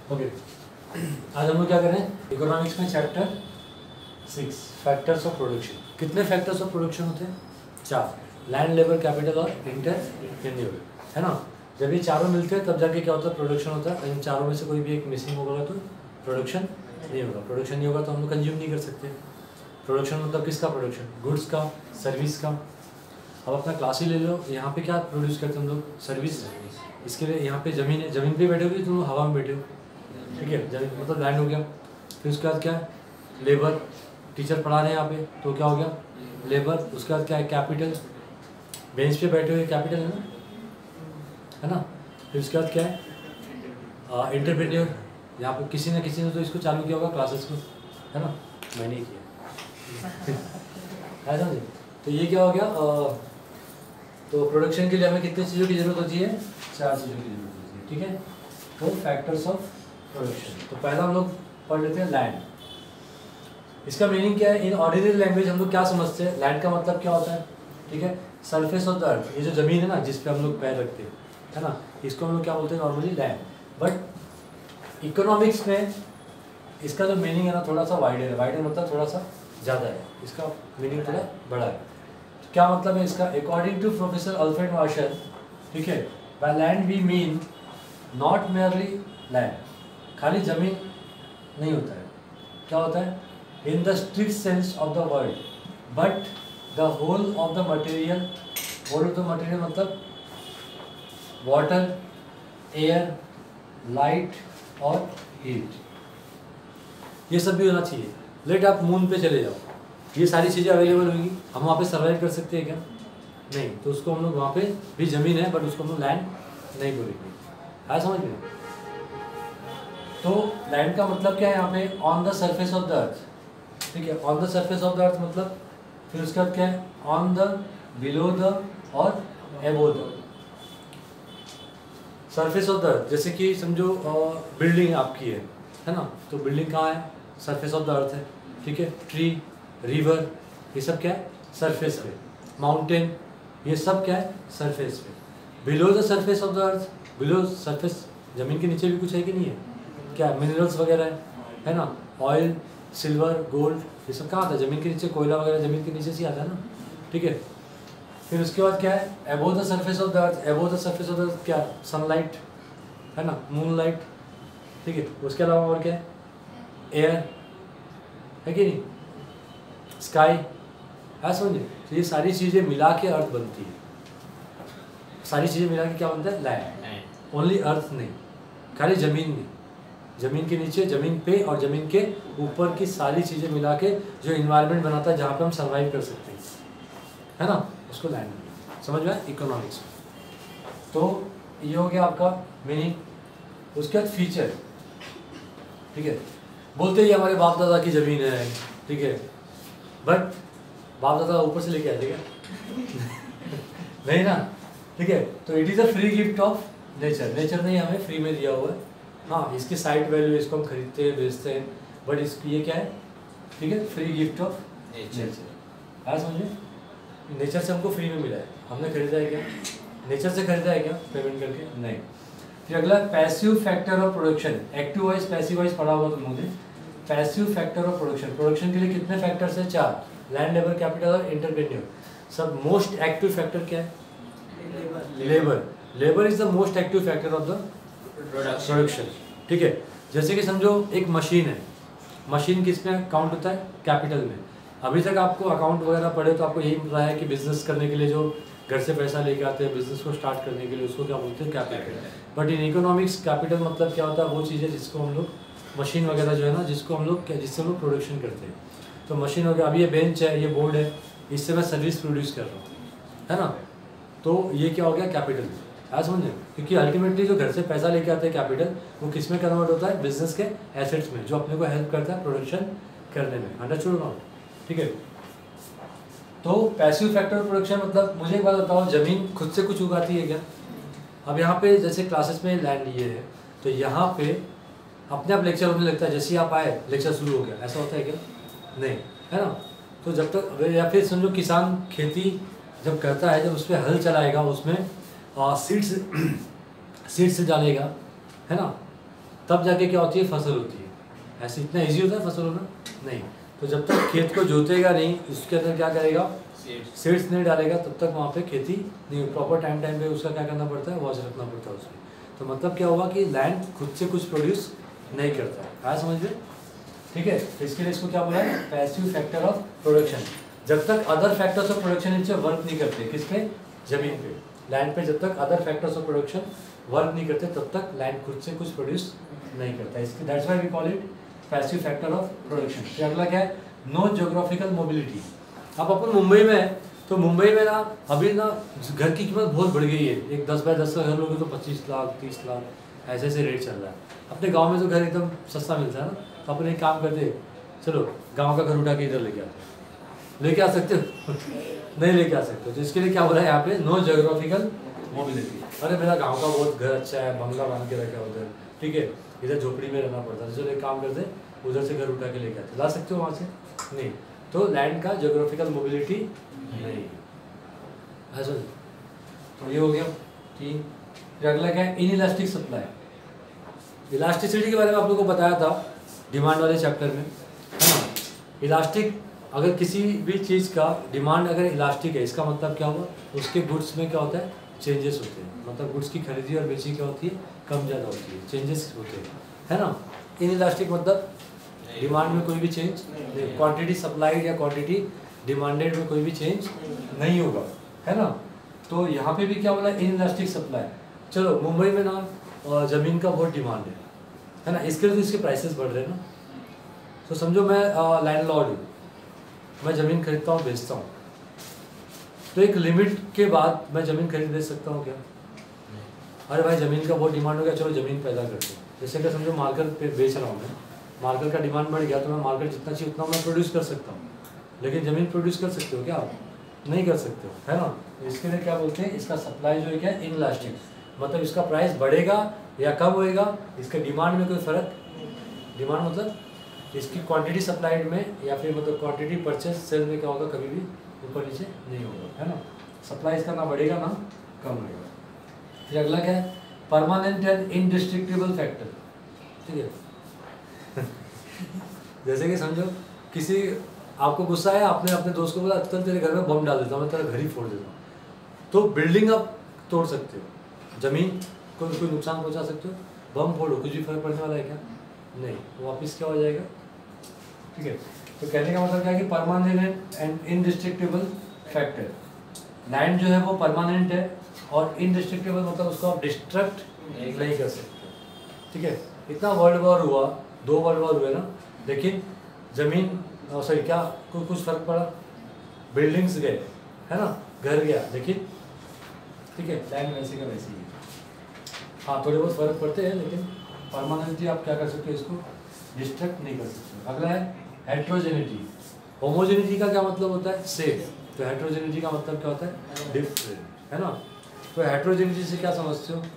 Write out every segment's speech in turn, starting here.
Okay, आज हम लोग क्या करें इकोनॉमिक्स में चैप्टर 6 फैक्टर्स ऑफ प्रोडक्शन। कितने फैक्टर्स ऑफ प्रोडक्शन होते हैं? 4, लैंड, लेबर, कैपिटल और इंटरप्रेन्योर, है ना। जब ये चारों मिलते हैं तब जाके क्या होता है, प्रोडक्शन होता है। इन चारों में से कोई भी एक मिसिंग होगा तो प्रोडक्शन नहीं होगा। प्रोडक्शन नहीं होगा तो हम लोग कंज्यूम नहीं कर सकते। प्रोडक्शन मतलब किसका प्रोडक्शन? गुड्स का, सर्विस का। अब अपना क्लास ही ले लो, यहाँ पे क्या प्रोड्यूस करते हैं हम लोग? सर्विस। इसके लिए यहाँ पे ज़मीन है, ज़मीन पे बैठे हो कि तुम हवा में बैठे हो? ठीक है, जमीन मतलब लैंड हो गया। फिर उसके बाद क्या है? लेबर, टीचर पढ़ा रहे हैं यहाँ पे तो क्या हो गया? लेबर। उसके बाद क्या है? कैपिटल, बेंच पे बैठे हुए कैपिटल है ना। फिर उसके बाद क्या है? एंटरप्रेन्योर। यहाँ पे किसी न किसी ने तो इसको चालू किया होगा क्लासेस को, है ना। मैंने ही किया है समझे। तो ये क्या हो गया? तो प्रोडक्शन के लिए हमें कितनी चीज़ों की ज़रूरत होती है? 4 चीज़ों की ज़रूरत होती है। ठीक है, तो फैक्टर्स ऑफ प्रोडक्शन। तो पहला हम लोग पढ़ लेते हैं लैंड। इसका मीनिंग क्या है? इन ऑर्डिनरी लैंग्वेज हम लोग क्या समझते हैं? लैंड का मतलब क्या होता है? ठीक है, सरफेस ऑफ द अर्थ। ये जो ज़मीन है ना जिस पे हम लोग पैर रखते हैं, है ना, इसको हम लोग क्या बोलते हैं नॉर्मली? लैंड। बट इकोनॉमिक्स में इसका जो मीनिंग है ना थोड़ा सा वाइडर है। वाइडर मतलब थोड़ा सा ज़्यादा है, इसका मीनिंग थोड़ा बड़ा है। तो क्या मतलब है इसका? According to professor Alfred Marshall, ठीक है, by land we mean not merely land, खाली ज़मीन नहीं होता है। क्या होता है? In the strict sense of the word, but the whole of the material. Whole of the material मतलब वाटर, एयर, लाइट और हीट, ये सब भी होना चाहिए। लेट आप मून पे चले जाओ, ये सारी चीज़ें अवेलेबल होंगी, हम वहाँ पे सर्वाइव कर सकते हैं क्या? नहीं। तो उसको हम लोग वहाँ पे भी ज़मीन है बट उसको हम लोग लैंड नहीं बोलेंगे। है समझ में? तो लैंड का मतलब क्या है यहाँ पे? On the surface of the earth. ठीक है, on the surface of the earth मतलब फिर उसका क्या है? ऑन द, बिलो द और above the. Surface of the earth जैसे कि समझो बिल्डिंग आपकी है ना, तो बिल्डिंग कहाँ है? सरफेस ऑफ द अर्थ है। ठीक है, ट्री, रिवर, ये सब क्या है? सरफेस पे। माउंटेन, ये सब क्या है? सरफेस पे। Below the surface of the earth, below surface, ज़मीन के नीचे भी कुछ है कि नहीं है? क्या मिनरल्स वगैरह है ना, ऑयल, सिल्वर, गोल्ड, ये सब कहाँ आता है? ज़मीन के नीचे। कोयला वगैरह ज़मीन के नीचे से आता है ना। ठीक है, फिर उसके बाद क्या है? Above the surface of the earth. Above the surface of the earth क्या? सनलाइट, है ना, मूनलाइट। ठीक है, उसके अलावा और क्या है? एयर है कि नहीं, स्काई, है समझे। तो ये सारी चीज़ें मिला के अर्थ बनती है। सारी चीज़ें मिला के क्या बनता है? लैंड। ओनली अर्थ नहीं, खाली ज़मीन नहीं, ज़मीन के नीचे, ज़मीन पे और ज़मीन के ऊपर की सारी चीज़ें मिला के जो इन्वायरमेंट बनाता है जहाँ पे हम सर्वाइव कर सकते हैं, है ना, उसको लैंड। समझ में? इकोनॉमिक्स में। तो ये हो गया आपका मीनिंग। उसके बाद फीचर। ठीक है, बोलते ही हमारे बाप दादा की ज़मीन है, ठीक है, बट बाप दादा ऊपर से लेके आते क्या? नहीं ना। ठीक है, तो it is a free gift of nature. Nature ने हमें फ्री में दिया हुआ है। हाँ, इसकी साइट वैल्यू, इसको हम खरीदते हैं, बेचते हैं, बट इसकी ये क्या है? ठीक है, फ्री गिफ्ट ऑफ नेचर। है समझे, नेचर से हमको फ्री में मिला है। हमने खरीदा है क्या? नेचर से खरीदा है क्या पेमेंट करके? नहीं। फिर अगला passive factor of production. Active wise, passive wise पढ़ा होगा तुम मुझे। Passive factor of production. Production के लिए कितने फैक्टर्स हैं? 4, लैंड, लेबर, कैपिटल और इंटरप्रेन्योर। सब मोस्ट एक्टिव फैक्टर क्या है? Labour. Labour is the most active factor of the production. ठीक है, जैसे कि समझो एक मशीन है, मशीन किस में काउंट होता है? कैपिटल में। अभी तक आपको अकाउंट वगैरह पढ़े तो आपको यही पता है कि बिजनेस करने के लिए जो घर से पैसा लेके आते हैं बिजनेस को स्टार्ट करने के लिए, उसको क्या बोलते हैं? Capital. But in economics capital मतलब क्या होता है? वो चीज़ है जिसको हम लोग, मशीन वगैरह जो है ना, जिसको हम लोग, जिससे हम लोग प्रोडक्शन करते हैं। तो मशीन वगैरह, अभी ये बेंच है, ये बोर्ड है, इससे मैं सर्विस प्रोड्यूस कर रहा हूँ, है ना। तो ये क्या हो गया? कैपिटल। है समझे, क्योंकि अल्टीमेटली जो घर से पैसा लेके आते हैं कैपिटल, वो किस में कन्वर्ट होता है? बिजनेस के एसेट्स में, जो अपने को हेल्प करता है प्रोडक्शन करने में। अंडरस्टूड ना? ठीक है, तो पैसिव फैक्टर ऑफ प्रोडक्शन मतलब, मुझे एक बात बताओ, ज़मीन खुद से कुछ उगाती है क्या? अब यहाँ पे जैसे क्लासेस में लैंड ये है, तो यहाँ पे अपने आप लेक्चर होने लगता है, जैसे ही आप आए लेक्चर शुरू हो गया, ऐसा होता है क्या? नहीं, है ना। तो जब तक, या फिर समझो किसान खेती जब करता है, जब उस पर हल चलाएगा, उसमें सीड्स डालेगा, है ना, तब जाके क्या होती है, फसल होती है। ऐसे इतना इजी होता है फसल होना? नहीं। तो जब तक खेत को जोतेगा नहीं, उसके अंदर क्या करेगा, सीड्स नहीं डालेगा, तब तक वहाँ पे खेती नहीं। प्रॉपर टाइम पे उसका क्या करना पड़ता है, वॉच रखना पड़ता है उसमें। तो मतलब क्या हुआ कि लैंड खुद से कुछ प्रोड्यूस नहीं करता है। आया समझ में? ठीक है। तो इसके लिए इसको क्या बोला है, पैसिव फैक्टर ऑफ प्रोडक्शन। जब तक अदर फैक्टर्स ऑफ प्रोडक्शन इनसे वर्क नहीं करते, किस पे, जमीन पे, लैंड पे, जब तक other factors of production work नहीं करते तब तक लैंड खुद से कुछ प्रोड्यूस नहीं करता। इसके that's why we call it passive factor of production. फिर अगला क्या है, नो ज्योग्राफिकल मोबिलिटी। अब अपन मुंबई में है, तो मुंबई में ना अभी ना घर की कीमत बहुत बढ़ गई है। एक 10 बाय 10 का घर लोगे तो 25 लाख 30 लाख ऐसे ऐसे रेट चल रहा है। अपने गांव में तो घर एकदम सस्ता मिलता है ना, तो अपन एक काम करते, चलो गांव का घर उठा के इधर लेके आ सकते हो? नहीं लेके आ सकते। तो इसके लिए क्या बोला है यहाँ पे, नो ज्योग्राफिकल मोबिलिटी। अरे मेरा गांव का बहुत घर अच्छा है, बंगला बन के रखा उधर, ठीक है, इधर झोपड़ी में रहना पड़ता है, चलो एक काम करते उधर से घर उठा के लेके आते, ला सकते हो वहाँ से? नहीं। तो लैंड का ज्योग्राफिकल मोबिलिटी नहीं। ऐसा तो ये हो गया 3। फिर अगला क्या है, इनइलास्टिक सप्लाई। इलास्टिसिटी के बारे में आप लोगों को बताया था डिमांड वाले चैप्टर में, है ना। इलास्टिक, अगर किसी भी चीज़ का डिमांड अगर इलास्टिक है, इसका मतलब क्या हुआ, उसके गुड्स में क्या होता है, चेंजेस होते हैं। मतलब गुड्स की खरीदी और बेची क्या होती है, कम ज़्यादा होती है, चेंजेस होते हैं, है ना। इनइलास्टिक मतलब डिमांड में कोई भी चेंज नहीं, क्वांटिटी सप्लाइड या क्वांटिटी डिमांडेड में कोई भी चेंज नहीं होगा, है ना। तो यहाँ पे भी क्या बोला, इनइलास्टिक सप्लाई। चलो मुंबई में ना ज़मीन का बहुत डिमांड है ना, इसके लिए तो इसके प्राइसेस बढ़ रहे हैं ना। तो समझो मैं लैंडलॉर्ड हूँ, मैं ज़मीन खरीदता हूँ बेचता हूँ, तो एक लिमिट के बाद मैं ज़मीन खरीद बेच सकता हूँ क्या? अरे भाई ज़मीन का बहुत डिमांड हो गया, चलो ज़मीन पैदा करते हैं। जैसे कि समझो मार्केट पे बेच रहा हूँ मैं, मार्केट का डिमांड बढ़ गया तो मैं मार्केट जितना चाहिए उतना मैं प्रोड्यूस कर सकता हूँ, लेकिन ज़मीन प्रोड्यूस कर सकते हो क्या आप? नहीं कर सकते हो, है ना। इसके लिए क्या बोलते हैं, इसका सप्लाई जो है क्या, इनइलास्टिक। मतलब इसका प्राइस बढ़ेगा या कम होएगा, इसके डिमांड में कोई फ़र्क, डिमांड मतलब इसकी क्वांटिटी सप्लाइड में या फिर मतलब क्वांटिटी परचेज सेल में क्या होगा, कभी भी ऊपर नीचे नहीं होगा, है ना। सप्लाई इसका ना बढ़ेगा ना कम होगा। फिर अगला क्या है, परमानेंट एंड इनडिस्ट्रक्टिबल फैक्टर। ठीक है। जैसे कि समझो किसी, आपको गुस्सा है, आपने अपने दोस्त को बोला चल तेरे घर में बम डाल देता हूँ, मैं तेरा घर ही फोड़ देता हूँ, तो बिल्डिंग आप तोड़ सकते हो, ज़मीन को कोई नुकसान पहुँचा सकते हो, बम फोड़ो कुछ भी फर्क पड़ने वाला है क्या? नहीं, वापस क्या हो जाएगा। ठीक है। तो कहने का मतलब क्या है कि permanent and indestructible factor, land जो है वो परमानेंट है और इनडिस्ट्रक्टिबल मतलब उसको आप डिस्ट्रक्ट नहीं कर सकते। ठीक है। इतना वर्ल्ड वॉर हुआ, 2 वर्ल्ड वॉर हुए ना, लेकिन ज़मीन सॉरी क्या कुछ फर्क पड़ा, बिल्डिंग्स गए, है ना, घर गया, लेकिन ठीक है लैंड वैसे का वैसे ही है। हाँ थोड़े बहुत फर्क पड़ते हैं, लेकिन परमानेंटली आप क्या कर सकते हो, इसको डिस्ट्रक्ट नहीं कर सकते। अगला है हेट्रोजेनिटी। होमोजेनिटी का क्या मतलब होता है, सेम। तो हेट्रोजेनिटी का मतलब क्या होता है, डिफरेंट, है ना। तो हेट्रोजेनिटी से क्या समझते हो?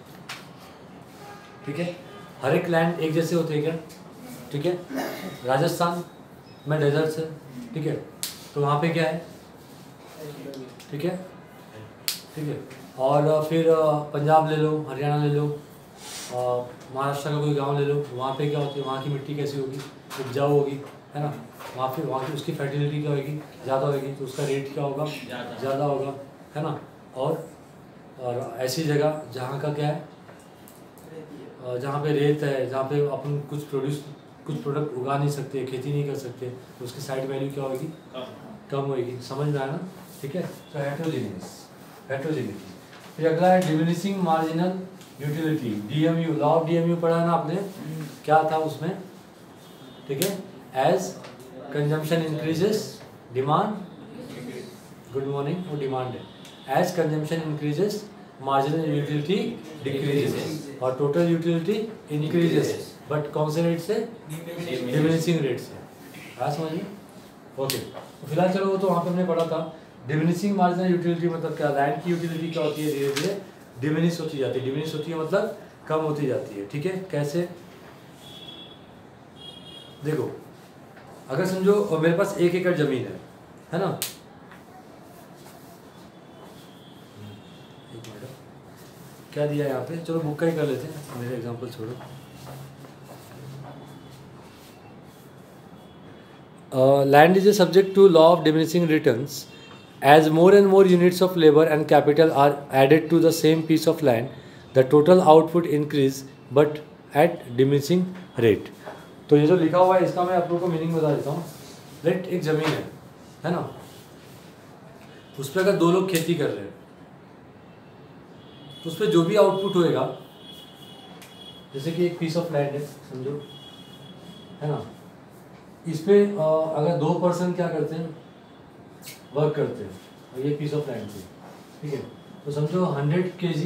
ठीक है, हर एक लैंड एक जैसे होते हैं क्या? ठीक है, राजस्थान में डेजर्ट है, ठीक है, तो वहाँ पे क्या है, ठीक है, ठीक है। और फिर पंजाब ले लो, हरियाणा ले लो, महाराष्ट्र का कोई गांव ले लो, वहाँ पे क्या होती है, वहाँ की मिट्टी कैसी होगी, उपजाऊ होगी, है ना। वहाँ की उसकी फर्टिलिटी क्या होगी, ज़्यादा होगी, तो उसका रेट क्या होगा, ज़्यादा होगा, है ना। और ऐसी जगह जहाँ का क्या है, जहाँ पे रेत है, जहाँ पे अपन कुछ प्रोडक्ट उगा नहीं सकते, खेती नहीं कर सकते, तो उसकी साइड वैल्यू क्या होगी, कम होगी। समझ में आया ना। ठीक है। तो हेट्रोजेनिटी। फिर अगला है diminishing marginal utility, DMU, law of DMU पढ़ा है ना आपने, क्या था उसमें, ठीक है, as consumption increases demand, good morning, वो डिमांड है, as consumption increases marginal utility decreases और टोटल यूटिलिटी इंक्रीजेस, बट कौन से रेट से, डिमिनिशिंग रेट से। हाँ समझ में। ओके, तो फिलहाल चलो वो तो वहाँ पे हमने पढ़ा था। डिमिनिशिंग मार्जिनल यूटिलिटी मतलब क्या, लैंड की यूटिलिटी क्या होती है, धीरे धीरे डिमिनिश होती जाती है। डिमिनिश होती है मतलब कम होती जाती है। ठीक है, कैसे, देखो अगर समझो मेरे पास 1 एकड़ जमीन है ना, क्या दिया है यहाँ पे, चलो बुक का ही कर लेते हैं, मेरे एग्जांपल छोड़ो। Land is a subject to law of diminishing returns. As more and more units of labor and capital are added to the same piece of land, the total output increase but at diminishing rate. तो ये जो लिखा हुआ है इसका मैं आप लोगों को मीनिंग बता देता हूँ. लेट एक ज़मीन है ना, उस पर अगर दो लोग खेती कर रहे हैं तो उस पर जो भी आउटपुट होएगा, जैसे कि एक पीस ऑफ लैंड है समझो, है ना, इस पे अगर 2 पर्सन क्या करते हैं, वर्क करते हैं, और ये पीस ऑफ लैंड पे, ठीक है, तो समझो 100 kg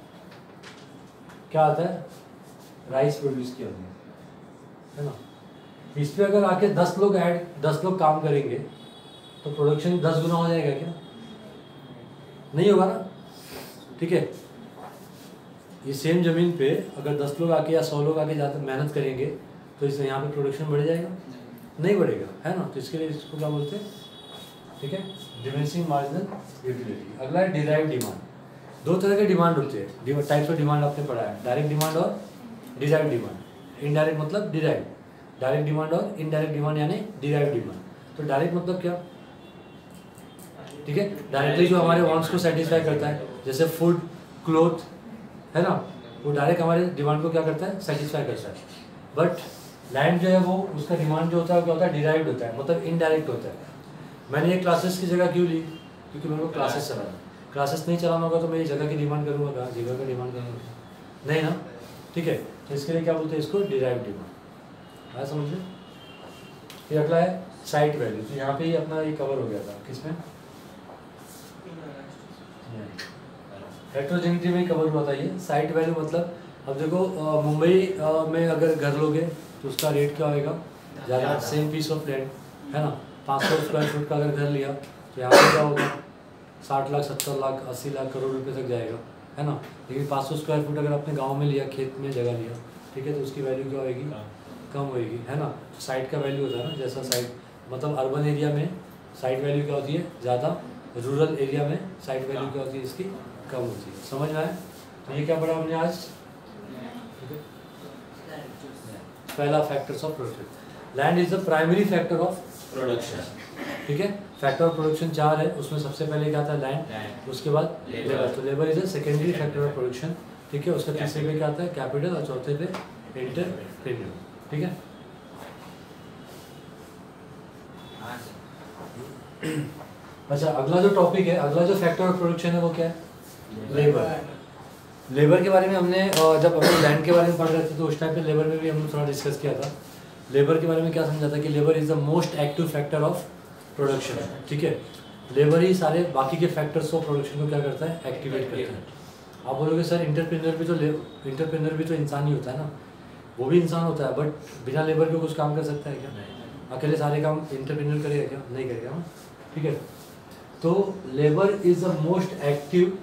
क्या आता है, राइस प्रोड्यूस किया है ना. इस पे अगर आके 10 लोग काम करेंगे तो प्रोडक्शन 10 गुना हो जाएगा क्या? नहीं होगा ना. ठीक है, ये सेम ज़मीन पे अगर 10 लोग आके या 100 लोग आके ज़्यादा मेहनत करेंगे तो इससे यहाँ पे प्रोडक्शन बढ़ जाएगा? नहीं बढ़ेगा, है ना. तो इसके लिए इसको क्या बोलते हैं, ठीक है, डिमिनिशिंग मार्जिनल यूटिलिटी. अगला है डिराइव डिमांड. 2 तरह के डिमांड होते हैं, टाइप्स ऑफ डिमांड आपने पढ़ा है, डायरेक्ट डिमांड और डिराइव डिमांड. इनडायरेक्ट मतलब डिराइव, डायरेक्ट डिमांड और इनडायरेक्ट डिमांड यानी डिराइव डिमांड. तो डायरेक्ट मतलब क्या, ठीक है, डायरेक्टली जो हमारे वांट्स को सेटिस्फाई करता है, जैसे फूड, क्लोथ, है ना, वो डायरेक्ट हमारे डिमांड को क्या करता है, सेटिस्फाई करता है. बट लैंड जो है वो उसका डिमांड जो होता है क्या होता है, डिराइव्ड होता है, मतलब इनडायरेक्ट होता है. मैंने ये क्लासेस की जगह क्यों ली, क्योंकि मेरे को क्लासेस चलाना. क्लासेस नहीं चलाना होगा तो मैं ये जगह की डिमांड करूँगा, कहाँ जगह का डिमांड करूँगा, नहीं ना. ठीक है, तो इसके लिए क्या बोलते हैं, इसको डिराइव्ड डिमांड. हाँ समझ लो. फिर अगला है साइट वैल्यू. तो यहाँ पे ही अपना ये कवर हो गया था, किसमें, हेट्रोजेनिटी में कवर हुआ था ये. साइट वैल्यू मतलब अब देखो मुंबई में अगर घर लोगे तो उसका रेट क्या होएगा, ज़्यादा. सेम पीस ऑफ लैंड, है ना, 500 स्क्वायर फुट का अगर घर लिया तो यहाँ पे क्या होगा, 60 लाख, 70 लाख, 80 लाख, करोड़ रुपए तक जाएगा, है ना. लेकिन 500 स्क्वायर फुट अगर अपने गाँव में लिया, खेत में जगह लिया, ठीक है, तो उसकी वैल्यू क्या होएगी, कम होएगी, है ना. साइट का वैल्यू होता है ना, जैसा साइट मतलब अर्बन एरिया में साइट वैल्यू क्या होती है ज़्यादा, रूरल एरिया में साइट वैल्यू क्या होती है इसकी कम होती है. समझ में आया. तो ये क्या पढ़ा हमने आज, पहला factors of production. Land is the primary factor of production. ठीक है, फैक्टर ऑफ प्रोडक्शन 4 है, उसमें सबसे पहले क्या आता है, लैंड, उसके बाद लेबर. तो labour is a secondary factor of production. ठीक है, उसका तीसरे पे क्या आता है, कैपिटल, और चौथे पे एंटरप्रेन्योर. ठीक है. अच्छा, अगला जो टॉपिक है, अगला जो फैक्टर ऑफ प्रोडक्शन है वो क्या है, लेबर. लेबर के बारे में हमने जब हम लैंड के बारे में पढ़ रहे थे तो उस टाइम पे लेबर में भी हमने थोड़ा डिस्कस किया था. लेबर के बारे में क्या समझा था कि labour is the most active factor of production. ठीक है, लेबर ही सारे बाकी के फैक्टर्स ऑफ प्रोडक्शन को क्या करता है, एक्टिवेट करता है. आप बोलोगे सर इंटरप्रेन्योर भी तो इंसान ही होता है ना. वो भी इंसान होता है, बट बिना लेबर के कुछ काम कर सकता है क्या, अकेले सारे काम इंटरप्रेन्योर करेगा क्या, नहीं करेगा ना. ठीक है, तो labour is the most active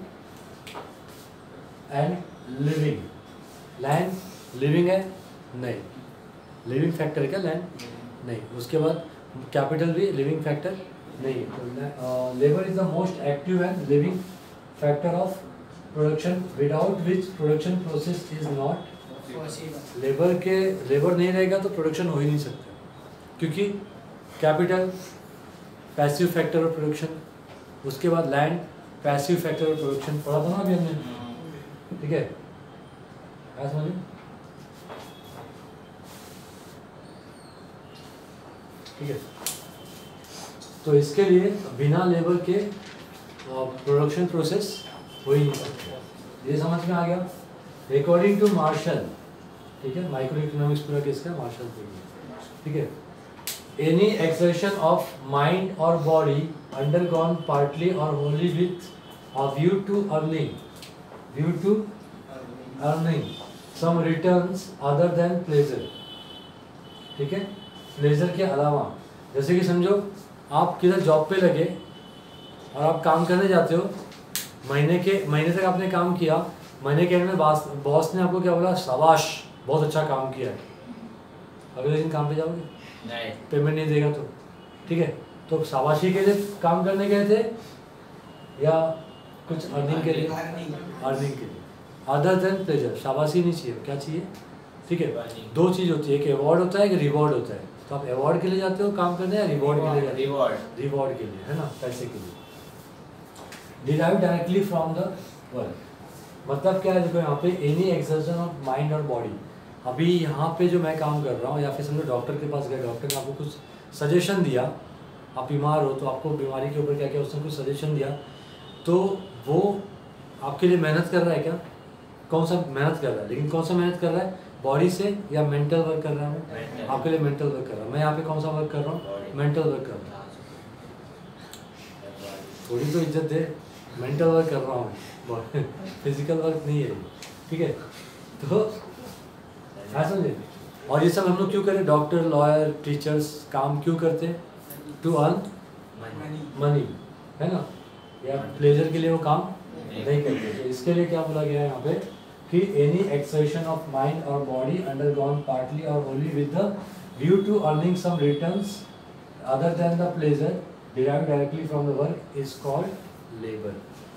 and living. Land living है नहीं, लिविंग फैक्टर है क्या लैंड, नहीं. उसके बाद कैपिटल भी लिविंग फैक्टर नहीं है. तो labour is the most active and living factor of production, without which production process is not possible. Labour नहीं रहेगा तो प्रोडक्शन हो ही नहीं सकता, क्योंकि capital passive factor of production, उसके बाद land passive factor of production. पढ़ा था ना अभी हमने. ठीक है, क्या समझे. ठीक है, तो इसके लिए बिना लेबर के प्रोडक्शन प्रोसेस हो ही नहीं सकता. ये समझ में आ गया. अकॉर्डिंग टू मार्शल, ठीक है, माइक्रो इकोनॉमिक्स पूरा किसका, मार्शल के लिए. ठीक है, एनी एक्सर्शन ऑफ माइंड और बॉडी अंडरगॉन पार्टली और only with a view to earning some returns other than pleasure. ठीक है, प्लेजर के अलावा, जैसे कि समझो आप किधर जॉब पे लगे और आप काम करने जाते हो, महीने तक आपने काम किया, महीने के एंड में बॉस ने आपको क्या बोला, शाबाश बहुत अच्छा काम किया है. अगले दिन काम पे जाओगे नहीं, पेमेंट नहीं देगा तो. ठीक है, तो शाबाशी के लिए काम करने गए थे या कुछ अर्निंग के लिए, अर्निंग के लिए. अदर देन प्लेजर, शाबाशी नहीं चाहिए, क्या चाहिए. ठीक है, 2 चीज़ होती है, एक अवार्ड होता है, एक रिवॉर्ड होता है. तो आप अवार्ड के लिए जाते हो काम करने या रिवॉर्ड के लिए जाते हो? रिवॉर्ड के लिए, है ना, पैसे के लिए। Derive directly from the work, मतलब क्या है, देखो यहाँ पे एनी एक्सर्शन ऑफ माइंड और बॉडी। अभी यहाँ पे जो मैं काम कर रहा हूँ, या फिर समझो डॉक्टर के पास गए, डॉक्टर ने आपको कुछ सजेशन दिया, आप बीमार हो तो आपको बीमारी के ऊपर क्या क्या उसने कुछ सजेशन दिया, तो वो आपके लिए मेहनत कर रहा है क्या? कौन सा मेहनत कर रहा है, लेकिन कौन सा मेहनत कर रहा है, बॉडी से या मेंटल वर्क कर रहा है? आपके लिए मेंटल वर्क कर रहा है। मैं यहाँ पे कौन सा वर्क कर रहा हूँ? मेंटल वर्क कर रहा हूँ। थोड़ी तो इज्जत दे, मेंटल वर्क कर रहा हूँ, फिजिकल वर्क नहीं है, ठीक है? तो समझे। और ये सब हम लोग क्यों करें? डॉक्टर, लॉयर, टीचर्स काम क्यों करते हैं? टू अर्न मनी, है ना, या प्लेजर के लिए वो काम नहीं करते। तो इसके लिए क्या बोला गया है यहाँ पे कि एनी एक्सर्शन ऑफ माइंड और बॉडी अंडरगॉन पार्टली और wholly with the view to earning some returns other than the pleasure derived directly from the work is called labor।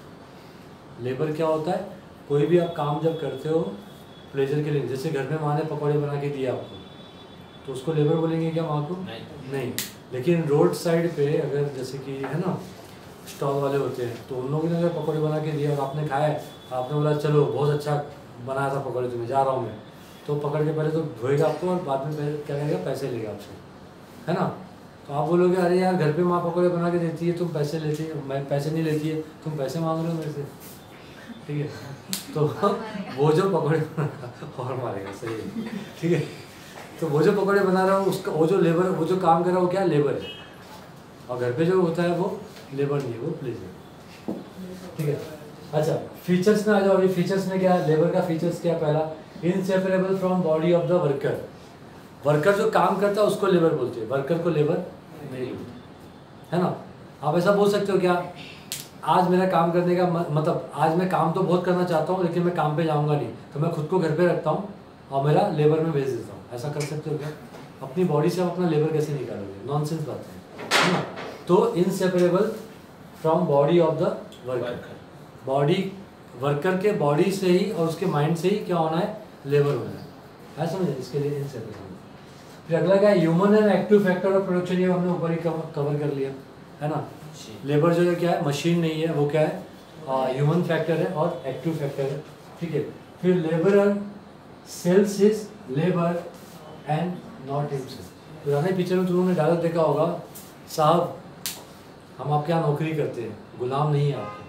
Labour क्या होता है? कोई भी आप काम जब करते हो प्लेजर के लिए, जैसे घर में माँ ने पकौड़े बना के दिए आपको, तो उसको लेबर बोलेंगे क्या माँ को? नहीं। लेकिन रोड साइड पे अगर जैसे कि है ना स्टॉल वाले होते हैं, तो उन लोगों ने अगर पकौड़े बना के दिए और आपने खाया, आपने बोला चलो बहुत अच्छा बनाया था पकौड़े, तुम्हें जा रहा हूँ मैं, तो पकड़ के पहले तो धोएगा आपको और बाद में क्या करेगा, पैसे लेगा आपसे, है ना। तो आप बोलोगे अरे यार घर पे माँ पकौड़े बना के देती है, तुम पैसे लेती है, मैं पैसे नहीं लेती है, तुम पैसे मांग रहे हो मेरे से, ठीक है? तो वो जो पकौड़े और मारेगा, सही है, ठीक है? तो वो जो पकौड़े बना रहा हो उसका वो जो लेबर, वो जो काम कर रहा है वो क्या लेबर है, और घर पे जो होता है वो लेबर नहीं है, वो प्लेजर, ठीक है? अच्छा, फीचर्स में आ जाओ। अभी फीचर्स में क्या है, लेबर का फीचर्स क्या? पहला, inseparable from body of the worker. Worker जो काम करता है उसको लेबर बोलते हैं, वर्कर को लेबर नहीं बोलते, है ना। आप ऐसा बोल सकते हो क्या, आज मेरा काम करने का मतलब आज मैं काम तो बहुत करना चाहता हूँ लेकिन मैं काम पे जाऊँगा नहीं, तो मैं खुद को घर पे रखता हूँ और मेरा लेबर में भेज देता हूँ, ऐसा कर सकते हो क्या? अपनी बॉडी से आप अपना लेबर कैसे निकालोगे? नॉनसेंस बात है ना। तो inseparable from body of the worker, body worker के बॉडी से ही और उसके माइंड से ही क्या होना है, लेबर होना है, ऐसा समझे। इसके लिए इनसेपरेबल। फिर अगला क्या है, human and active factor of production, ये हमने ऊपर ही कवर कर लिया, है ना। लेबर जो है क्या है, मशीन नहीं है, वो क्या है, ह्यूमन फैक्टर है और एक्टिव फैक्टर है, ठीक है। फिर labourer sells his labour and not himself. पुराने पिक्चर में तुमने डायलॉग देखा होगा, साहब हम आपके यहाँ नौकरी करते हैं, गुलाम नहीं है आपके,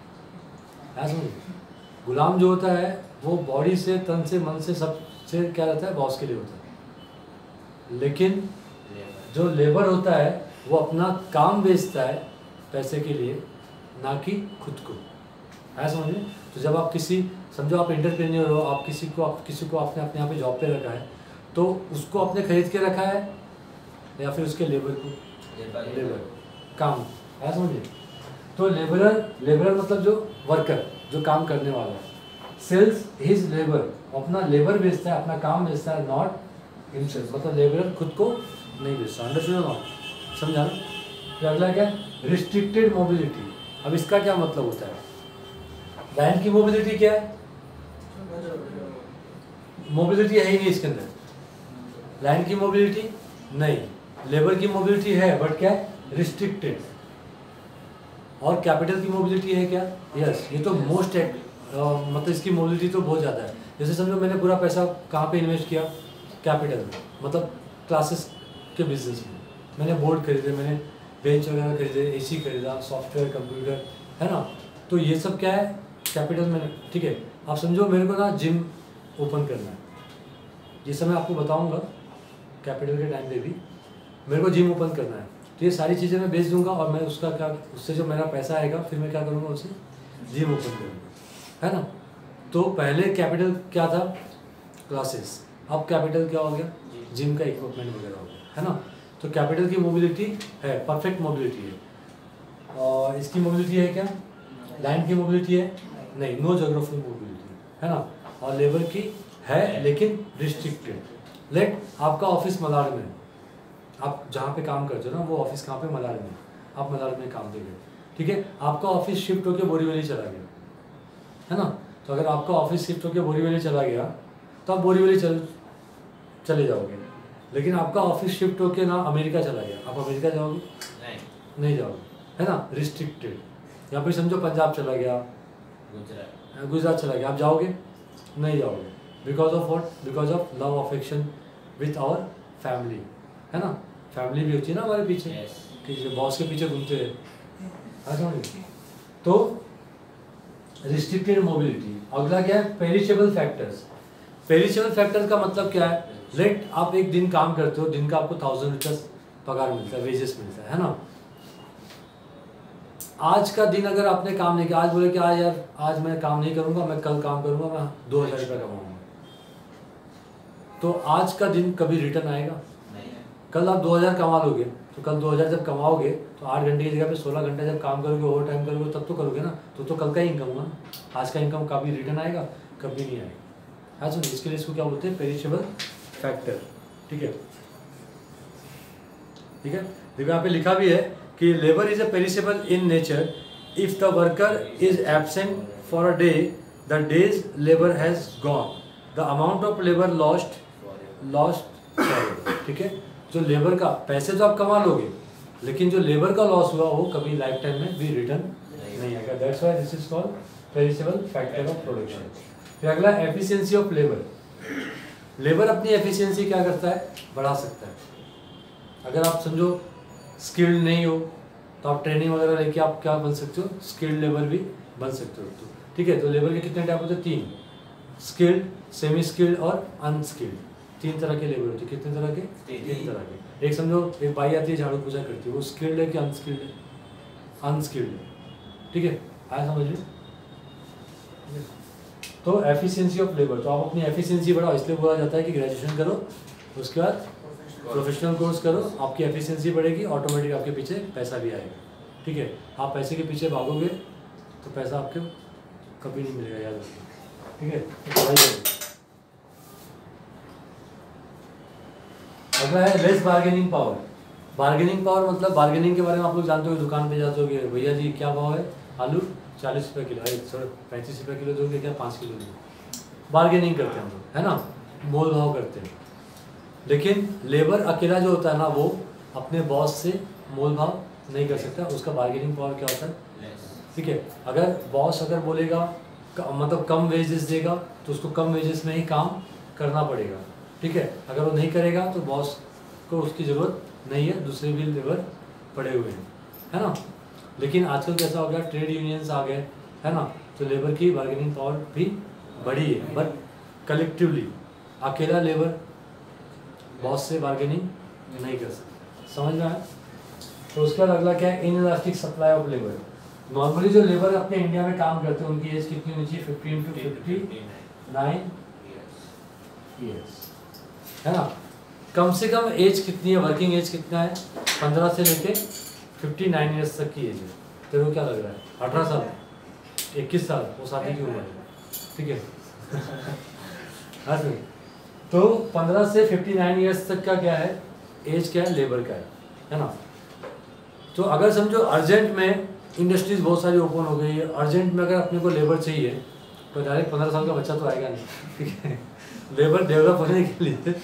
ऐसा नहीं। गुलाम जो होता है वो बॉडी से, तन से, मन से, सब से क्या रहता है, बॉस के लिए होता है। लेकिन जो लेबर होता है वो अपना काम बेचता है पैसे के लिए, ना कि खुद को, ऐसा समझे। तो जब आप किसी, समझो आप एंटरप्रेन्योर हो, आप किसी को आपने अपने यहाँ पे जॉब पे रखा है, तो उसको आपने खरीद के रखा है या फिर उसके लेबर को, लेबर काम, ऐसा समझे। तो लेबरर मतलब जो वर्कर, जो काम करने वाला है। सेल्स हिज लेबर, अपना लेबर बेचता है, अपना काम बेचता है, नॉट हिमसेल्फ, मतलब लेबरर खुद को नहीं बेचता। अंडरस्टूड ना, समझा ना। फिर अगला क्या, रिस्ट्रिक्टेड मोबिलिटी। अब इसका क्या मतलब होता है, लैंड की मोबिलिटी क्या है, मोबिलिटी है ही नहीं इसके अंदर, लैंड की मोबिलिटी नहीं, लेबर की मोबिलिटी है बट क्या है, रिस्ट्रिक्टेड। और कैपिटल की मोबिलिटी है क्या, यस, ये तो मोस्ट मतलब इसकी मोबिलिटी तो बहुत ज़्यादा है। जैसे समझो मैंने पूरा पैसा कहाँ पे इन्वेस्ट किया, कैपिटल में, मतलब क्लासेस के बिजनेस में। मैंने बोर्ड खरीदे, मैंने बेंच वगैरह खरीदे, एसी खरीदा, सॉफ्टवेयर, कंप्यूटर, है ना। तो ये सब क्या है, कैपिटल में, ठीक है। आप समझो मेरे को ना जिम ओपन करना है, ये सब मैं आपको बताऊंगा कैपिटल के टाइम पे भी, मेरे को जिम ओपन करना है, तो ये सारी चीज़ें मैं बेच दूंगा और मैं उसका क्या, उससे जो मेरा पैसा आएगा फिर मैं क्या करूँगा, उससे जिम ओपन करूँगा, है ना। तो पहले कैपिटल क्या था, क्लासेस, अब कैपिटल क्या हो गया, जिम का इक्विपमेंट वगैरह हो गया, है ना। तो कैपिटल की मोबिलिटी है, परफेक्ट मोबिलिटी है। और इसकी मोबिलिटी है क्या, लैंड की मोबिलिटी है नहीं, नो जोग्राफिकल मोबिलिटी, है ना। और लेबर की है लेकिन रिस्ट्रिक्टेड। लेट आपका ऑफिस मलाड में, आप जहाँ पे काम करते हो ना, वो ऑफिस कहाँ पे, मलाड में, आप मलाड में काम करेंगे, ठीक है। आपका ऑफिस शिफ्ट होकर बोरीवली चला गया, है ना। तो अगर आपका ऑफिस शिफ्ट होकर बोरीवली चला गया तो आप बोरीवली चले जाओगे, लेकिन आपका ऑफिस शिफ्ट होके ना अमेरिका चला गया, आप अमेरिका जाओगे? नहीं जाओगे, है ना, रिस्ट्रिक्टेड। या फिर समझो पंजाब चला गया, गुजरात चला गया, आप जाओगे? नहीं जाओगे। Because of what? Because of love affection with our family, है ना, फैमिली भी होती है ना हमारे पीछे, ठीक है, बॉस के पीछे घूमते हैं। तो रिस्ट्रिक्टेड मोबिलिटी। अगला क्या है? Perishable factors. पेरिशेबल फैक्टर्स का मतलब क्या है? लेट आप एक दिन काम करते हो, दिन का आपको 1000 रुपीज पगार मिलता है, वेजेस मिलता है ना। आज का दिन अगर आपने काम नहीं किया, आज बोले कि आज यार आज मैं काम नहीं करूंगा, मैं कल काम करूंगा, मैं 2000 रुपये कमाऊंगा, तो आज का दिन कभी रिटर्न आएगा? कल आप 2000 कमा लोगे, तो कल 2000 जब कमाओगे तो 8 घंटे की जगह पे 16 घंटे जब काम करोगे, ओवर टाइम करोगे, तब तो करोगे ना, तो कल का ही इनकम हुआ ना। आज का इनकम कभी रिटर्न आएगा? कभी नहीं आएगा। हाँ सुनिए, इसके लिए इसको क्या बोलते हैं? Perishable factor. ठीक है, ठीक है। देखो यहाँ पे लिखा भी है कि labour is a perishable in nature. If the worker is absent for a day, the day's labour has gone, the amount of labour lost ठीक है। जो लेबर का पैसे तो आप कमा लोगे, लेकिन जो लेबर का लॉस हुआ वो कभी लाइफ टाइम में भी रिटर्न नहीं आएगा। That's why this is called perishable factor of production. फिर अगला एफिशिएंसी ऑफ लेबर। लेबर अपनी एफिशिएंसी क्या करता है? बढ़ा सकता है। अगर आप समझो स्किल्ड नहीं हो तो आप ट्रेनिंग वगैरह लेके आप क्या बन सकते हो? स्किल्ड लेबर भी बन सकते हो। तो ठीक है, तो लेबर के कितने टाइप होते हैं? 3, स्किल्ड, सेमी स्किल्ड और अनस्किल्ड। 3 तरह के लेबर होते हैं। कितने तरह के? 3 तरह के। एक समझो एक बाई आती है, झाड़ू पोछा करती है, वो स्किल्ड है कि अनस्किल्ड है? अनस्किल्ड है। ठीक है, आया समझ में? तो एफिशिएंसी ऑफ लेबर, तो आप अपनी एफिशिएंसी बढ़ाओ, इसलिए बोला जाता है कि ग्रेजुएशन करो, उसके बाद प्रोफेशनल कोर्स करो, आपकी एफिशिएंसी बढ़ेगी, ऑटोमेटिक आपके पीछे पैसा भी आएगा। ठीक है, आप पैसे के पीछे भागोगे तो पैसा आपको कभी नहीं मिलेगा, याद रखिए। ठीक है, तो अगला है less bargaining power. Bargaining power मतलब बार्गेनिंग के बारे में आप लोग जानते हो, दुकान पे जाते हो, भैया जी क्या भाव है? आलू 40 रुपये किलो, 35 रुपये किलो दोगे क्या? 5 किलो दोगे? बार्गेनिंग करते हैं हम लोग, है ना, मोल भाव करते हैं। लेकिन लेबर अकेला जो होता है ना, वो अपने बॉस से मोल भाव नहीं कर सकता, उसका बार्गेनिंग पावर क्या होता है? ठीक है, अगर बॉस अगर बोलेगा मतलब कम वेजेस देगा तो उसको कम वेजेस में ही काम करना पड़ेगा। ठीक है, अगर वो नहीं करेगा तो बॉस को उसकी ज़रूरत नहीं है, दूसरे भी लेबर पड़े हुए हैं, है ना। लेकिन आजकल कैसा हो गया, ट्रेड यूनियंस आ गए, है ना, तो लेबर की बार्गेनिंग पावर भी बढ़ी है, बट कलेक्टिवली अकेला लेबर बॉस से बार्गेनिंग नहीं कर सकता। समझ में आया? तो उसके बाद अगला क्या है? Inelastic supply of labour. Normally जो लेबर अपने इंडिया में काम करते हैं उनकी एज कितनी होनी चाहिए? 15 to 59 ईयर्स, है ना। कम से कम एज कितनी है? वर्किंग एज कितना है? 15 से लेके 59 ईयर्स तक की एज है। तेरे को क्या लग रहा है? 18 साल, 21 साल, वो शादी की उम्र है। ठीक है हाँ सर, तो 15 से 59 ईयर्स तक का क्या है? एज क्या है? लेबर का है ना। तो अगर समझो अर्जेंट में इंडस्ट्रीज बहुत सारी ओपन हो गई है, अर्जेंट में अगर अपने को लेबर चाहिए तो डायरेक्ट 15 साल का बच्चा तो आएगा नहीं। ठीक है, लेबर डेवलप होने के लिए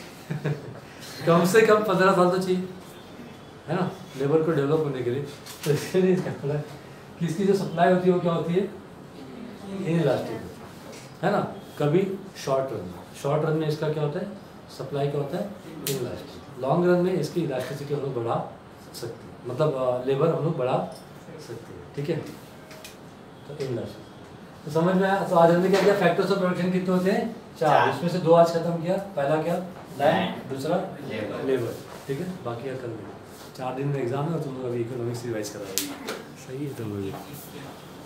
कम से कम 15 साल तो चाहिए, है ना, लेबर को डेवलप होने के लिए। तो इसके लिए क्या बोला कि इसकी जो सप्लाई होती है वो क्या होती है? इनइलास्टिक, है ना। कभी शॉर्ट रन में इसका क्या होता है? सप्लाई क्या होता है? इनइलास्टिक। लॉन्ग रन में इसकी इलास्टिसिटी हम लोग बढ़ा सकते हैं, मतलब लेबर हम लोग बढ़ा सकते हैं। ठीक है, तो इनइलास्टिक तो समझ में आया। तो आज हमने क्या किया? फैक्टर्स ऑफ प्रोडक्शन कितने होते हैं? 4। इसमें से 2 आज खत्म किया। पहला क्या? लैंड, दूसरा लेबर। ठीक है, बाकी कल 4 दिन में एग्जाम है और तुम लोग अभी इकोनॉमिक्स रिवाइज करा रहे हो। सही है, तो